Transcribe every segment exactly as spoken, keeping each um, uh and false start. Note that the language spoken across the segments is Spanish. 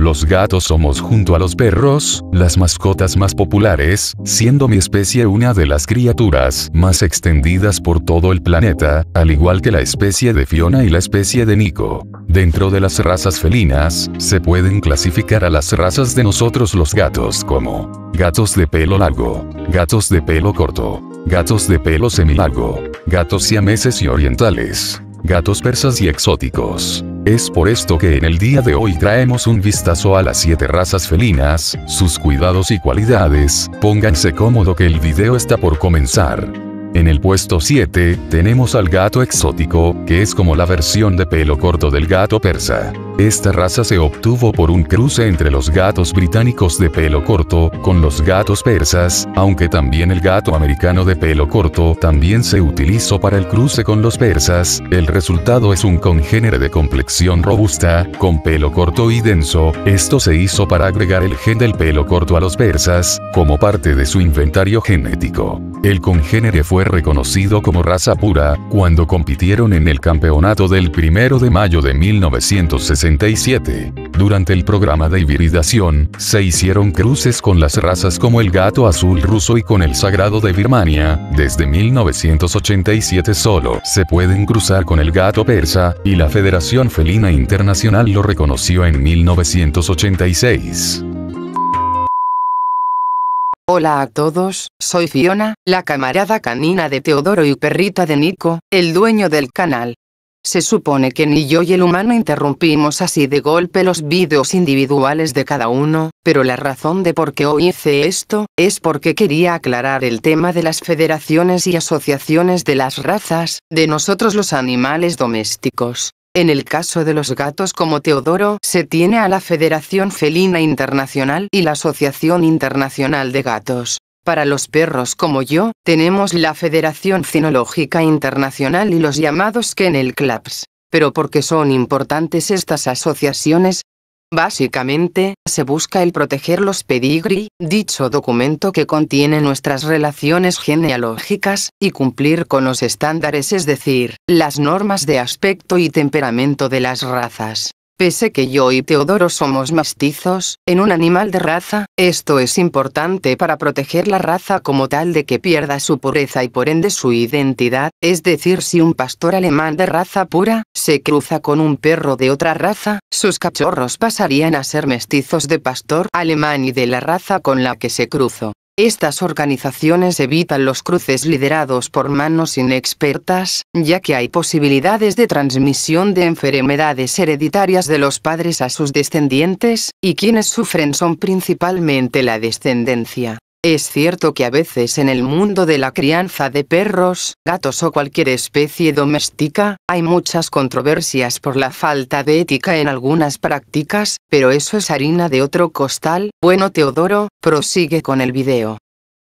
Los gatos somos junto a los perros, las mascotas más populares, siendo mi especie una de las criaturas más extendidas por todo el planeta, al igual que la especie de Fiona y la especie de Nico. Dentro de las razas felinas, se pueden clasificar a las razas de nosotros los gatos como gatos de pelo largo, gatos de pelo corto, gatos de pelo semilargo, gatos siameses y orientales, gatos persas y exóticos. Es por esto que en el día de hoy traemos un vistazo a las siete razas felinas, sus cuidados y cualidades. Pónganse cómodo que el video está por comenzar. En el puesto siete, tenemos al gato exótico, que es como la versión de pelo corto del gato persa. Esta raza se obtuvo por un cruce entre los gatos británicos de pelo corto, con los gatos persas, aunque también el gato americano de pelo corto también se utilizó para el cruce con los persas. El resultado es un congénere de complexión robusta, con pelo corto y denso. Esto se hizo para agregar el gen del pelo corto a los persas, como parte de su inventario genético. El congénere fue reconocido como raza pura, cuando compitieron en el campeonato del primero de mayo de mil novecientos sesenta y siete. Durante el programa de hibridación, se hicieron cruces con las razas como el gato azul ruso y con el sagrado de Birmania. Desde mil novecientos ochenta y siete solo se pueden cruzar con el gato persa, y la Federación Felina Internacional lo reconoció en mil novecientos ochenta y seis. Hola a todos, soy Fiona, la camarada canina de Teodoro y perrita de Nico, el dueño del canal. Se supone que ni yo y el humano interrumpimos así de golpe los vídeos individuales de cada uno, pero la razón de por qué hoy hice esto, es porque quería aclarar el tema de las federaciones y asociaciones de las razas, de nosotros los animales domésticos. En el caso de los gatos como Teodoro, se tiene a la Federación Felina Internacional y la Asociación Internacional de Gatos. Para los perros como yo, tenemos la Federación Cinológica Internacional y los llamados Kennel Clubs. ¿Pero por qué son importantes estas asociaciones? Básicamente, se busca el proteger los pedigrí, dicho documento que contiene nuestras relaciones genealógicas, y cumplir con los estándares, es decir, las normas de aspecto y temperamento de las razas. Pese que yo y Teodoro somos mestizos, en un animal de raza, esto es importante para proteger la raza como tal de que pierda su pureza y por ende su identidad, es decir, si un pastor alemán de raza pura, se cruza con un perro de otra raza, sus cachorros pasarían a ser mestizos de pastor alemán y de la raza con la que se cruzó. Estas organizaciones evitan los cruces liderados por manos inexpertas, ya que hay posibilidades de transmisión de enfermedades hereditarias de los padres a sus descendientes, y quienes sufren son principalmente la descendencia. Es cierto que a veces en el mundo de la crianza de perros, gatos o cualquier especie doméstica, hay muchas controversias por la falta de ética en algunas prácticas, pero eso es harina de otro costal. Bueno, Teodoro, prosigue con el video.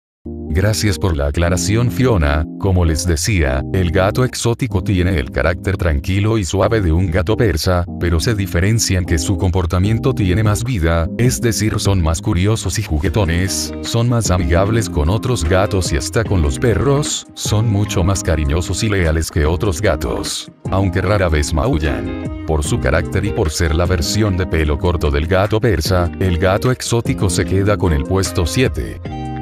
Gracias por la aclaración, Fiona. Como les decía, el gato exótico tiene el carácter tranquilo y suave de un gato persa, pero se diferencian que su comportamiento tiene más vida, es decir, son más curiosos y juguetones, son más amigables con otros gatos y hasta con los perros, son mucho más cariñosos y leales que otros gatos, aunque rara vez maullan. Por su carácter y por ser la versión de pelo corto del gato persa, el gato exótico se queda con el puesto siete.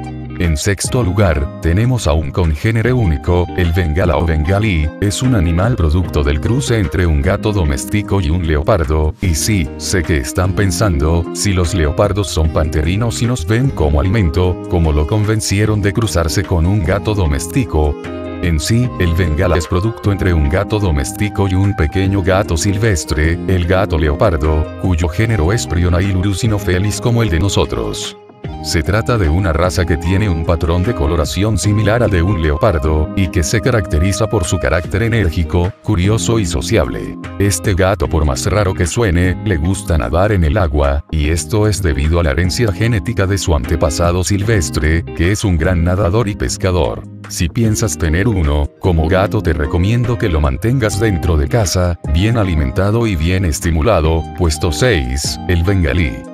En sexto lugar, tenemos a un congénere único, el bengala o bengalí, es un animal producto del cruce entre un gato doméstico y un leopardo, y sí, sé que están pensando, si los leopardos son panterinos y nos ven como alimento, ¿cómo lo convencieron de cruzarse con un gato doméstico? En sí, el bengala es producto entre un gato doméstico y un pequeño gato silvestre, el gato leopardo, cuyo género es Prionailurus cynofelis como el de nosotros. Se trata de una raza que tiene un patrón de coloración similar al de un leopardo, y que se caracteriza por su carácter enérgico, curioso y sociable. Este gato, por más raro que suene, le gusta nadar en el agua, y esto es debido a la herencia genética de su antepasado silvestre, que es un gran nadador y pescador. Si piensas tener uno, como gato te recomiendo que lo mantengas dentro de casa, bien alimentado y bien estimulado. Puesto seis, el bengalí.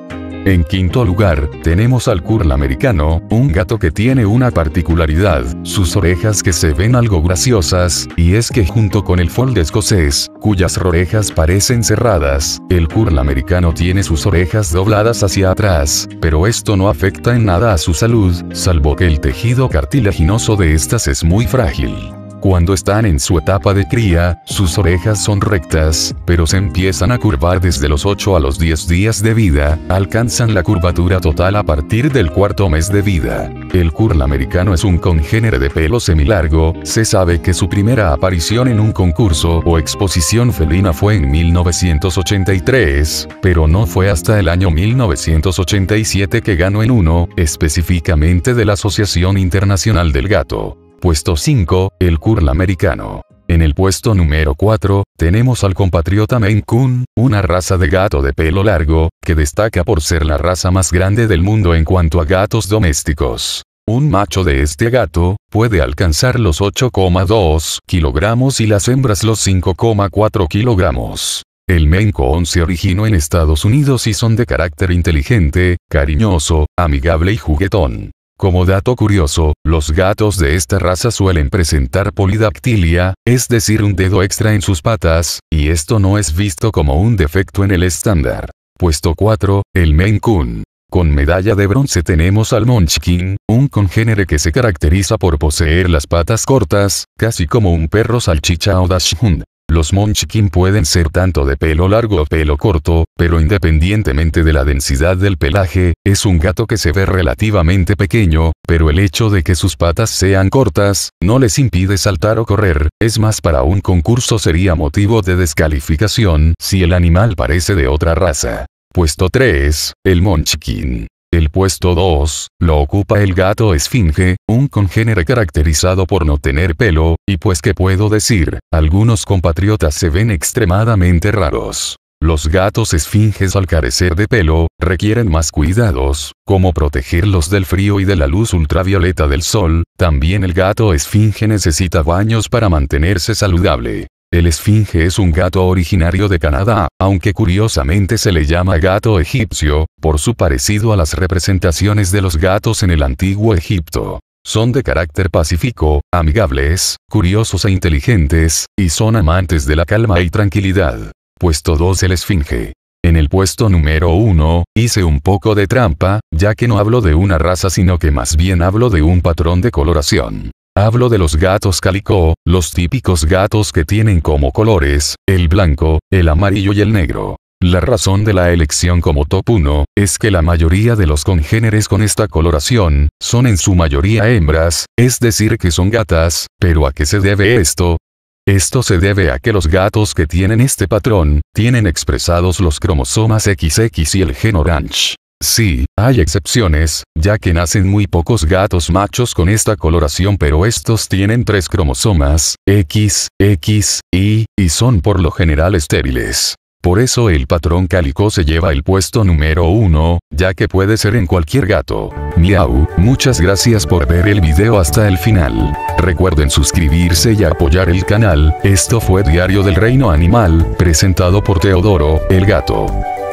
En quinto lugar, tenemos al curl americano, un gato que tiene una particularidad, sus orejas que se ven algo graciosas, y es que junto con el fold escocés, cuyas orejas parecen cerradas, el curl americano tiene sus orejas dobladas hacia atrás, pero esto no afecta en nada a su salud, salvo que el tejido cartilaginoso de estas es muy frágil. Cuando están en su etapa de cría, sus orejas son rectas, pero se empiezan a curvar desde los ocho a los diez días de vida, alcanzan la curvatura total a partir del cuarto mes de vida. El curl americano es un congénere de pelo semilargo, se sabe que su primera aparición en un concurso o exposición felina fue en mil novecientos ochenta y tres, pero no fue hasta el año mil novecientos ochenta y siete que ganó en uno, específicamente de la Asociación Internacional del Gato. Puesto cinco, el curl americano. En el puesto número cuatro, tenemos al compatriota Maine Coon, una raza de gato de pelo largo, que destaca por ser la raza más grande del mundo en cuanto a gatos domésticos. Un macho de este gato puede alcanzar los ocho coma dos kilogramos y las hembras los cinco coma cuatro kilogramos. El Maine Coon se originó en Estados Unidos y son de carácter inteligente, cariñoso, amigable y juguetón. Como dato curioso, los gatos de esta raza suelen presentar polidactilia, es decir un dedo extra en sus patas, y esto no es visto como un defecto en el estándar. Puesto cuatro, el Maine Coon. Con medalla de bronce tenemos al Munchkin, un congénere que se caracteriza por poseer las patas cortas, casi como un perro salchicha o dachshund. Los Munchkin pueden ser tanto de pelo largo o pelo corto, pero independientemente de la densidad del pelaje, es un gato que se ve relativamente pequeño, pero el hecho de que sus patas sean cortas, no les impide saltar o correr, es más para un concurso sería motivo de descalificación si el animal parece de otra raza. Puesto tres, el Munchkin. El puesto dos, lo ocupa el gato esfinge, un congénere caracterizado por no tener pelo, y pues qué puedo decir, algunos compatriotas se ven extremadamente raros. Los gatos esfinges al carecer de pelo, requieren más cuidados, como protegerlos del frío y de la luz ultravioleta del sol, también el gato esfinge necesita baños para mantenerse saludable. El esfinge es un gato originario de Canadá, aunque curiosamente se le llama gato egipcio, por su parecido a las representaciones de los gatos en el antiguo Egipto. Son de carácter pacífico, amigables, curiosos e inteligentes, y son amantes de la calma y tranquilidad. Puesto dos, el esfinge. En el puesto número uno, hice un poco de trampa, ya que no hablo de una raza sino que más bien hablo de un patrón de coloración. Hablo de los gatos calico, los típicos gatos que tienen como colores, el blanco, el amarillo y el negro. La razón de la elección como top uno, es que la mayoría de los congéneres con esta coloración, son en su mayoría hembras, es decir que son gatas, pero ¿a qué se debe esto? Esto se debe a que los gatos que tienen este patrón, tienen expresados los cromosomas equis equis y el gen Orange. Sí, hay excepciones, ya que nacen muy pocos gatos machos con esta coloración pero estos tienen tres cromosomas, X, X, Y, y son por lo general estériles. Por eso el patrón cálico se lleva el puesto número uno, ya que puede ser en cualquier gato. Miau, muchas gracias por ver el video hasta el final. Recuerden suscribirse y apoyar el canal, esto fue Diario del Reino Animal, presentado por Teodoro, el Gato.